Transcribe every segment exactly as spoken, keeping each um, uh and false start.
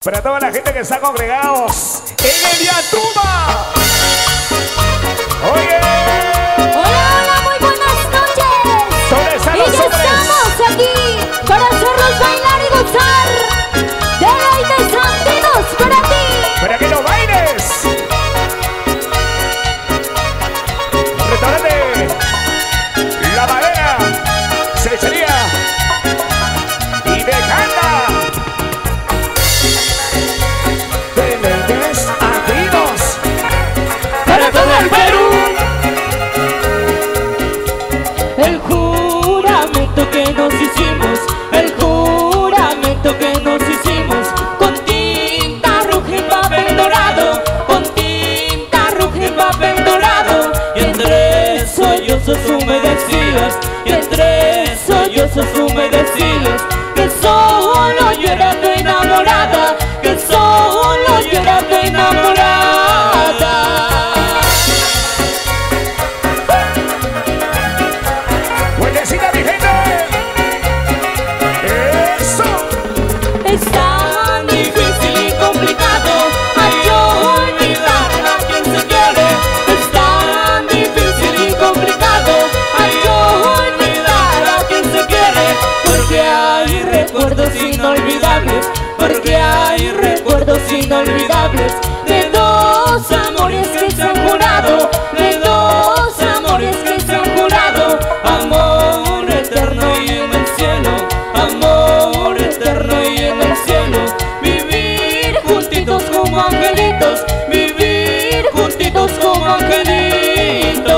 Para toda la gente que está congregados en el Yatuba. Oye. Hola, hola, muy buenas noches. ¿Dónde están y los ya hombres? estamos aquí para hacerlos bailar y gozar. Deleites andinos para ti. Para que lo bailes. Restaurante La Madera, Cesería y de Canta. Deleites andinos para todo el Perú. El juramento que nos hicimos, el juramento que nos hicimos, con tinta roja y papel dorado, con tinta roja y papel dorado, y entre sollozos humedecidos, y entre sollozos humedecidos, que solo yo era tu enamorada, que solo yo era tu enamorada. Buenecita mi gente. Eso. Es tan difícil y complicado ay yo olvidar a quien se quiere. Es tan difícil y complicado ay yo olvidar a quien se quiere. Porque hay recuerdos inolvidables, porque hay recuerdos inolvidables de dos amores que se han jurado, de dos amores que se han jurado. Amor eterno y en el cielo, amor eterno y en el cielo. Vivir juntitos como angelitos, vivir juntitos como angelitos.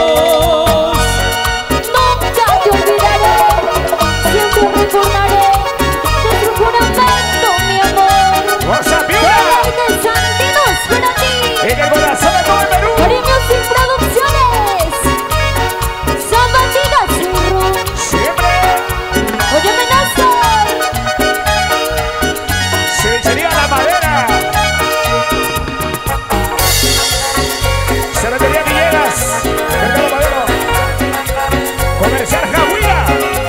Nunca te olvidaré, siempre recordaré nuestro juramento, mi amor. ¡Rosa Piura! Deleites andinos para ti. En el corazón de todo el Perú. Cariños sin producciones. Zapatitas sin rum. Siempre. Oye, Néstor. Cesería La Madera. Cervecería Villegas. Mercado Madero. Comercial Jahuila.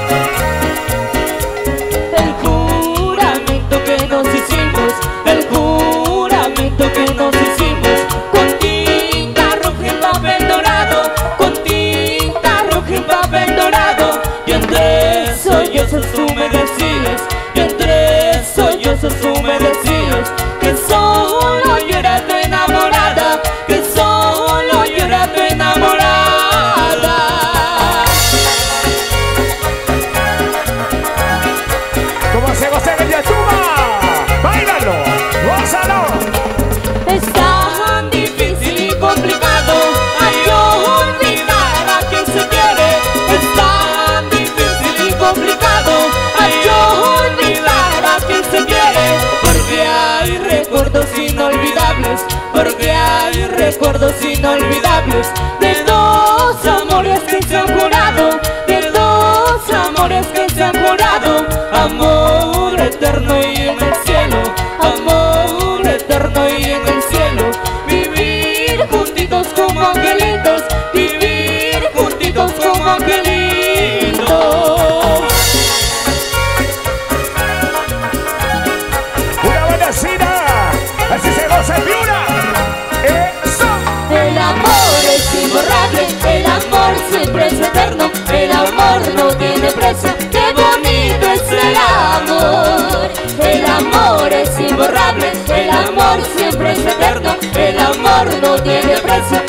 El juramento que nos hicimos, el juramento que nos hicimos, con tinta roja y papel dorado, con tinta roja y papel dorado, y entre sollozos humedecidos, y entre sollozos humedecidos, que solo yo era tu enamorada, que solo yo era tu enamorada. ¿Cómo se goza en el Yatuba? ¡Báilalo! ¡Gózalo! Es tan difícil y complicado ay yo olvidar a quien se quiere. Es tan difícil y complicado ay yo olvidar a quien se quiere. Porque hay recuerdos inolvidables, porque hay recuerdos inolvidables de dos amores que se han jurado, de dos amores que se han jurado. Amor eterno y en el cielo, amor eterno y en el cielo. Vivir juntitos como angelitos, vivir juntitos como angelitos. ¡Una buenacita! ¡Así se goza en Piura! ¡Eso! El amor es imborrable, el amor siempre es eterno, el amor no tiene precio, qué bonito es el amor. El amor es imborrable, el amor siempre es eterno, el amor no tiene precio,